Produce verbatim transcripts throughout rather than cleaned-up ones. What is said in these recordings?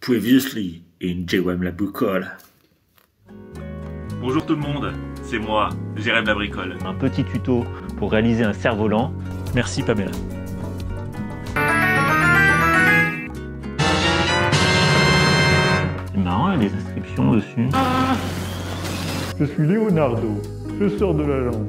Previously in Jérém la bricole. Bonjour tout le monde, c'est moi, Jérém la bricole. Un petit tuto pour réaliser un cerf-volant. Merci Pamela. C'est marrant, il y a des inscriptions dessus. Je suis Leonardo, je sors de la lampe.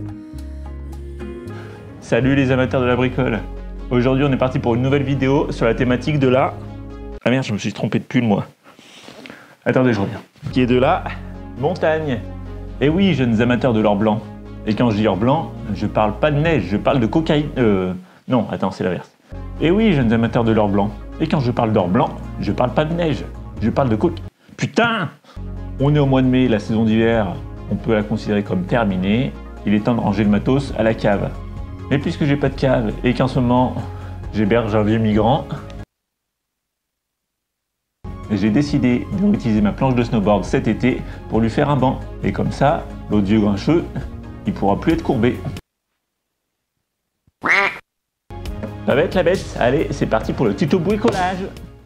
Salut les amateurs de la bricole. Aujourd'hui on est parti pour une nouvelle vidéo sur la thématique de la... Ah merde, je me suis trompé de pull moi. Attendez, je reviens. Qui est de la montagne. Et oui, jeunes amateurs de l'or blanc. Et quand je dis or blanc, je parle pas de neige, je parle de cocaïne. Euh... Non, attends, c'est l'inverse. Et oui, jeunes amateurs de l'or blanc. Et quand je parle d'or blanc, je parle pas de neige, je parle de cocaïne. Putain! On est au mois de mai, la saison d'hiver, on peut la considérer comme terminée. Il est temps de ranger le matos à la cave. Mais puisque j'ai pas de cave et qu'en ce moment j'héberge un vieux migrant, j'ai décidé de réutiliser ma planche de snowboard cet été pour lui faire un banc. Et comme ça, l'autre vieux grincheux, il pourra plus être courbé. Ça va être la bête. Allez, c'est parti pour le tuto bricolage.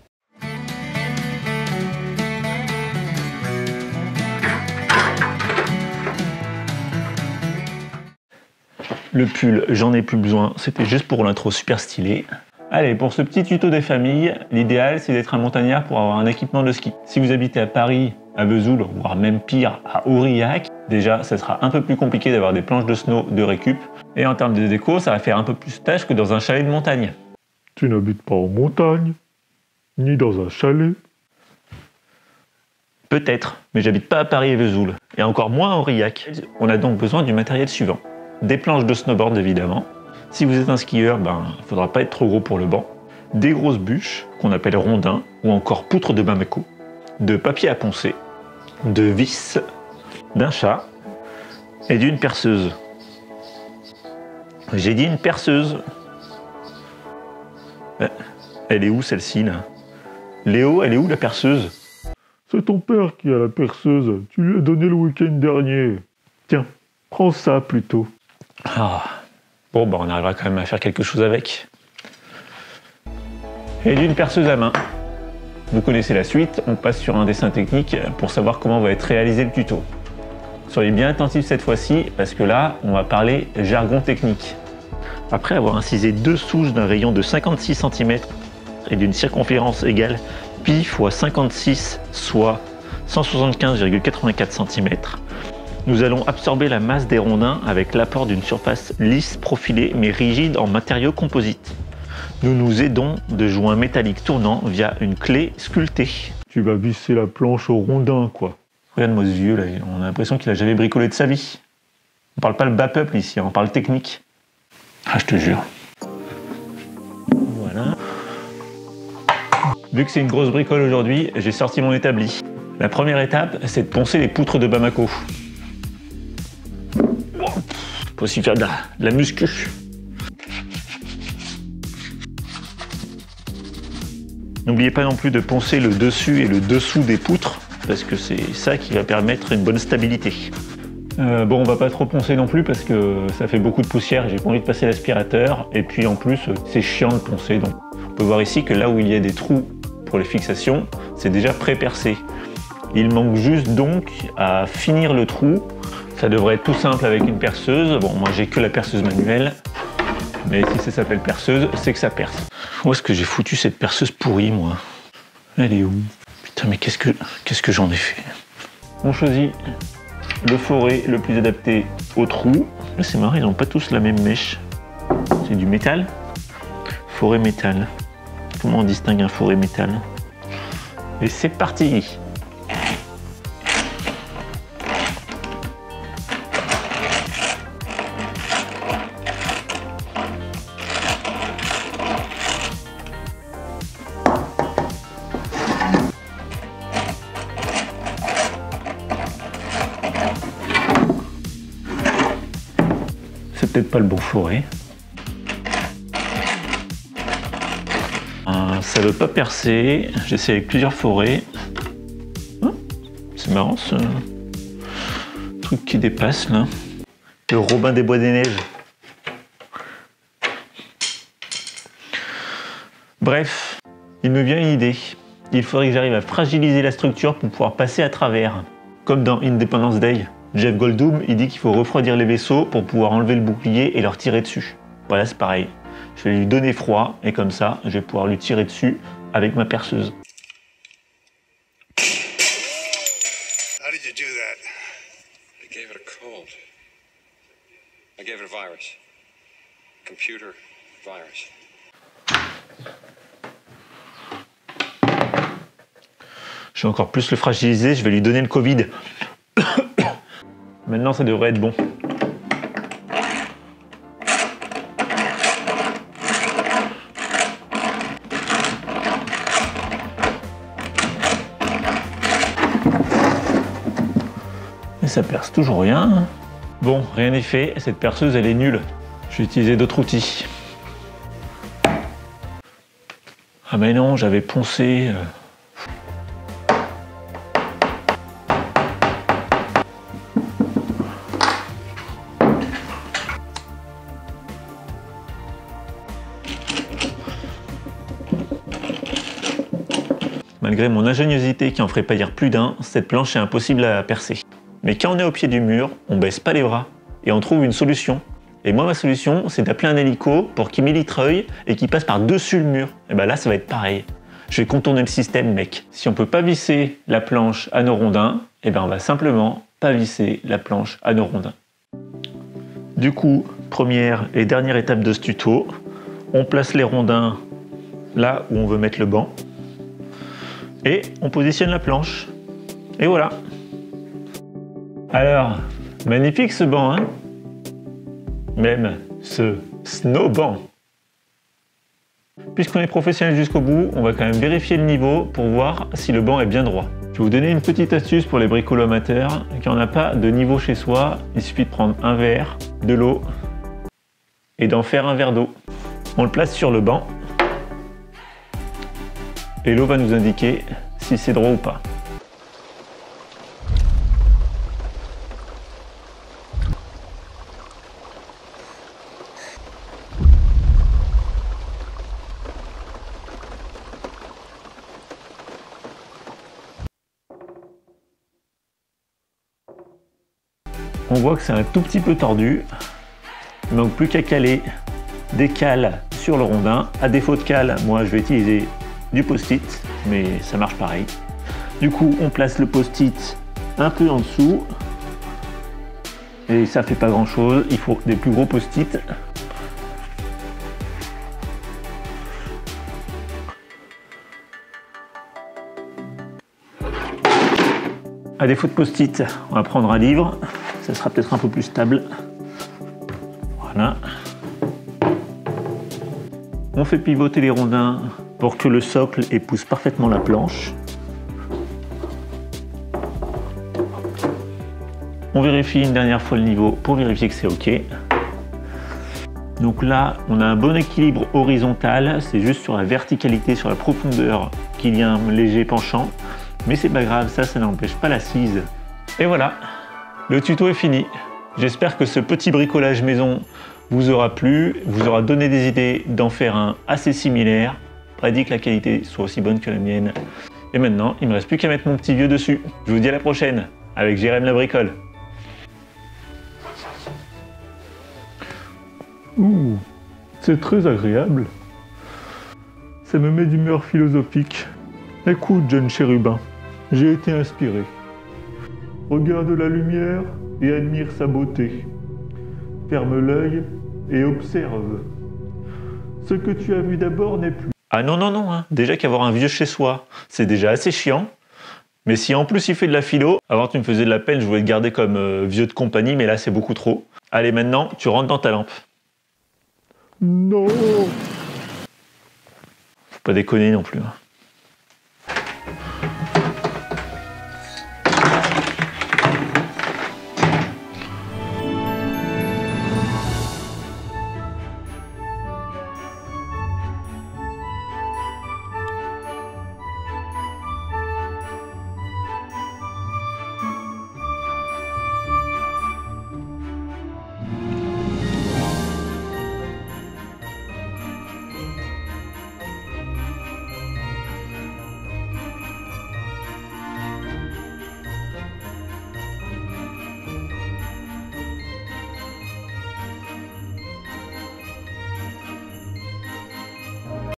Le pull, j'en ai plus besoin, c'était juste pour l'intro super stylé. Allez, pour ce petit tuto des familles, l'idéal c'est d'être un montagnard pour avoir un équipement de ski. Si vous habitez à Paris, à Vesoul, voire même pire, à Aurillac, déjà ça sera un peu plus compliqué d'avoir des planches de snow de récup. Et en termes de déco, ça va faire un peu plus tâche que dans un chalet de montagne. Tu n'habites pas en montagne, ni dans un chalet. Peut-être, mais j'habite pas à Paris et Vesoul, et encore moins à Aurillac. On a donc besoin du matériel suivant. Des planches de snowboard évidemment. Si vous êtes un skieur, ben, il ne faudra pas être trop gros pour le banc. Des grosses bûches, qu'on appelle rondins, ou encore poutres de Bamako. De papier à poncer, de vis, d'un chat et d'une perceuse. J'ai dit une perceuse. Elle est où celle-ci là? Léo, elle est où la perceuse? C'est ton père qui a la perceuse, tu lui as donné le week-end dernier. Tiens, prends ça plutôt. Ah. Bon, bah on arrivera quand même à faire quelque chose avec. Et d'une perceuse à main. Vous connaissez la suite, on passe sur un dessin technique pour savoir comment va être réalisé le tuto. Soyez bien attentifs cette fois-ci, parce que là, on va parler jargon technique. Après avoir incisé deux souches d'un rayon de cinquante-six centimètres et d'une circonférence égale pi fois cinquante-six, soit cent soixante-quinze virgule quatre-vingt-quatre centimètres, nous allons absorber la masse des rondins avec l'apport d'une surface lisse, profilée mais rigide en matériaux composites. Nous nous aidons de joints métalliques tournants via une clé sculptée. Tu vas visser la planche au rondin, quoi. Regarde-moi ce vieux là, on a l'impression qu'il a jamais bricolé de sa vie. On parle pas le bas peuple ici, on parle technique. Ah, je te jure. Voilà. Vu que c'est une grosse bricole aujourd'hui, j'ai sorti mon établi. La première étape, c'est de poncer les poutres de Bamako. Faut aussi faire de la, de la muscu. N'oubliez pas non plus de poncer le dessus et le dessous des poutres, parce que c'est ça qui va permettre une bonne stabilité. Euh, bon, on va pas trop poncer non plus, parce que ça fait beaucoup de poussière et j'ai pas envie de passer l'aspirateur. Et puis en plus, c'est chiant de poncer. Donc, on peut voir ici que là où il y a des trous pour les fixations, c'est déjà pré-percé. Il manque juste donc à finir le trou. Ça devrait être tout simple avec une perceuse. Bon, moi j'ai que la perceuse manuelle, mais si ça s'appelle perceuse, c'est que ça perce. Où est-ce que j'ai foutu cette perceuse pourrie, moi? Elle est où? Putain, mais qu'est-ce que qu'est-ce que j'en ai fait? On choisit le forêt le plus adapté au trou. Là, c'est marrant, ils n'ont pas tous la même mèche. C'est du métal? Forêt métal. Comment on distingue un forêt métal? Et c'est parti! C'est peut-être pas le bon forêt. Euh, ça veut pas percer. J'essaie avec plusieurs forêts. Oh, c'est marrant ce truc qui dépasse là. Le Robin des Bois des Neiges. Bref, il me vient une idée. il faudrait que j'arrive à fragiliser la structure pour pouvoir passer à travers. Comme dans Independence Day, Jeff Goldblum, il dit qu'il faut refroidir les vaisseaux pour pouvoir enlever le bouclier et leur tirer dessus. Voilà, c'est pareil. Je vais lui donner froid et comme ça, je vais pouvoir lui tirer dessus avec ma perceuse. How did you do that? I gave it a cold. I gave it a virus. Computer virus. Je vais encore plus le fragiliser, je vais lui donner le Covid. Maintenant, ça devrait être bon. Et ça perce toujours rien. Bon, rien n'est fait, cette perceuse, elle est nulle. Je vais utiliser d'autres outils. Ah mais non, j'avais poncé... Euh... Malgré mon ingéniosité qui en ferait pas dire plus d'un, cette planche est impossible à percer. Mais quand on est au pied du mur, on baisse pas les bras et on trouve une solution. Et moi, ma solution, c'est d'appeler un hélico pour qu'il mitreuille et qu'il passe par-dessus le mur. Et ben là, ça va être pareil. Je vais contourner le système, mec. Si on peut pas visser la planche à nos rondins, et ben on va simplement pas visser la planche à nos rondins. Du coup, première et dernière étape de ce tuto, on place les rondins là où on veut mettre le banc. Et on positionne la planche. Et voilà. Alors, magnifique ce banc, hein? Même ce snowbanc. Puisqu'on est professionnel jusqu'au bout, on va quand même vérifier le niveau pour voir si le banc est bien droit. Je vais vous donner une petite astuce pour les bricolos amateurs. Quand on n'a pas de niveau chez soi, il suffit de prendre un verre, de l'eau et d'en faire un verre d'eau. On le place sur le banc. Et l'eau va nous indiquer si c'est droit ou pas. On voit que c'est un tout petit peu tordu. Il manque plus qu'à caler des cales sur le rondin. À défaut de cales, moi je vais utiliser du post-it, mais ça marche pareil. Du coup, on place le post-it un peu en dessous. Et ça fait pas grand chose, il faut des plus gros post-it. À défaut de post-it, on va prendre un livre. Ça sera peut-être un peu plus stable. Voilà. On fait pivoter les rondins pour que le socle épouse parfaitement la planche. On vérifie une dernière fois le niveau pour vérifier que c'est OK. Donc là, on a un bon équilibre horizontal. C'est juste sur la verticalité, sur la profondeur qu'il y a un léger penchant. Mais c'est pas grave, ça, ça n'empêche pas l'assise. Et voilà, le tuto est fini. J'espère que ce petit bricolage maison vous aura plu, vous aura donné des idées d'en faire un assez similaire. Prédit que la qualité soit aussi bonne que la mienne. Et maintenant, il ne me reste plus qu'à mettre mon petit vieux dessus. Je vous dis à la prochaine, avec Jérém la bricole. Ouh, c'est très agréable. Ça me met d'humeur philosophique. Écoute, jeune chérubin, j'ai été inspiré. Regarde la lumière et admire sa beauté. Ferme l'œil et observe. Ce que tu as vu d'abord n'est plus. Ah non, non, non, hein. Déjà qu'avoir un vieux chez soi, c'est déjà assez chiant. Mais si en plus il fait de la philo, avant tu me faisais de la peine, je voulais te garder comme euh, vieux de compagnie, mais là c'est beaucoup trop. Allez, maintenant, tu rentres dans ta lampe. Non! Faut pas déconner non plus. Hein.